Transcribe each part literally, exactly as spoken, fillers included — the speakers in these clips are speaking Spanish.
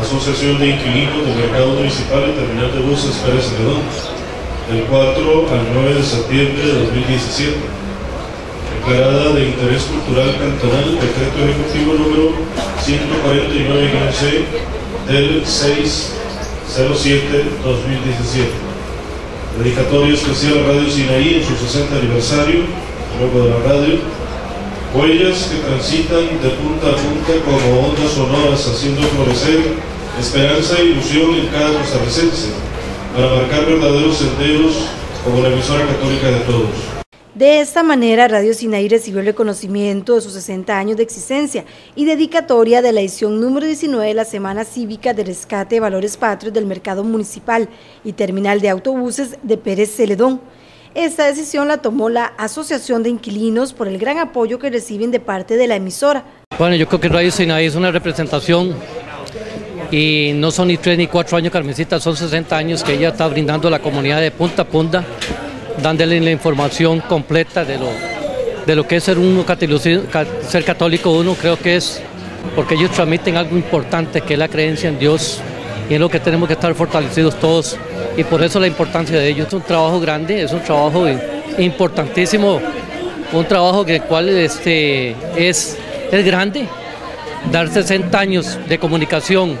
Asociación de Inquilinos del Mercado Municipal y Terminal de Buses Pérez Celedón, del cuatro al nueve de septiembre de dos mil diecisiete. Declarada de interés cultural cantonal, decreto ejecutivo número ciento cuarenta y nueve C del seis cero siete dos mil diecisiete. Dedicatoria especial a Radio Sinaí en su sesenta aniversario, luego de la radio. Huellas que transitan de punta a punta como ondas sonoras, haciendo florecer esperanza e ilusión en cada costarricense, para marcar verdaderos senderos como la emisora católica de todos. De esta manera, Radio Sinaí recibió el reconocimiento de sus sesenta años de existencia y dedicatoria de la edición número diecinueve de la Semana Cívica de Rescate de Valores Patrios del Mercado Municipal y Terminal de Autobuses de Pérez Celedón. Esta decisión la tomó la Asociación de Inquilinos por el gran apoyo que reciben de parte de la emisora. Bueno, yo creo que Radio Sinaí es una representación y no son ni tres ni cuatro años, Carmencita, son sesenta años que ella está brindando a la comunidad de punta a punta, dándole la información completa de lo, de lo que es ser, uno, ser católico uno, creo que es porque ellos transmiten algo importante que es la creencia en Dios y en lo que tenemos que estar fortalecidos todos. Y por eso la importancia de ellos. Es un trabajo grande, es un trabajo importantísimo, un trabajo que el cual este, es, es grande. Dar sesenta años de comunicación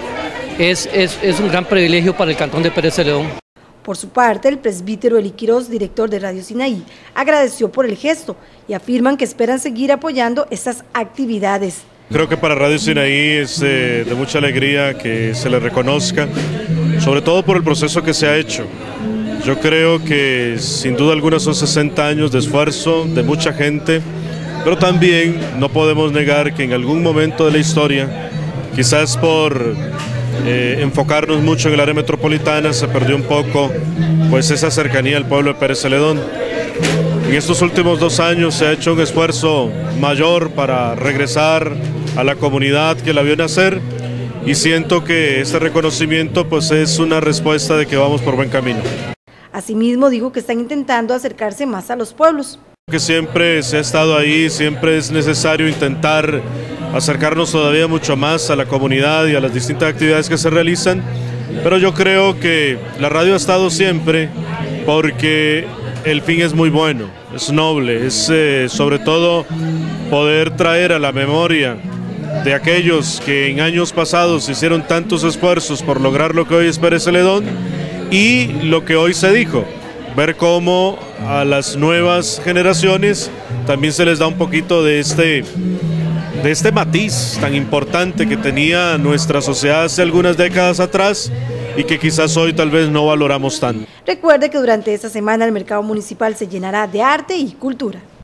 es, es, es un gran privilegio para el cantón de Pérez Celedón. Por su parte, el presbítero Eli Quiroz, director de Radio Sinaí, agradeció por el gesto y afirman que esperan seguir apoyando estas actividades. Creo que para Radio Sinaí es eh, de mucha alegría que se le reconozca, sobre todo por el proceso que se ha hecho. Yo creo que sin duda alguna son sesenta años de esfuerzo de mucha gente, pero también no podemos negar que en algún momento de la historia, quizás por eh, enfocarnos mucho en el área metropolitana, se perdió un poco pues esa cercanía al pueblo de Pérez Celedón. En estos últimos dos años se ha hecho un esfuerzo mayor para regresar a la comunidad que la vio nacer y siento que este reconocimiento pues es una respuesta de que vamos por buen camino. Asimismo dijo que están intentando acercarse más a los pueblos. Que siempre se ha estado ahí, siempre es necesario intentar acercarnos todavía mucho más a la comunidad y a las distintas actividades que se realizan, pero yo creo que la radio ha estado siempre porque el fin es muy bueno, es noble, es eh, sobre todo poder traer a la memoria de aquellos que en años pasados hicieron tantos esfuerzos por lograr lo que hoy es Pérez Celedón y lo que hoy se dijo, ver cómo a las nuevas generaciones también se les da un poquito de este, de este matiz tan importante que tenía nuestra sociedad hace algunas décadas atrás y que quizás hoy tal vez no valoramos tanto. Recuerde que durante esta semana el mercado municipal se llenará de arte y cultura.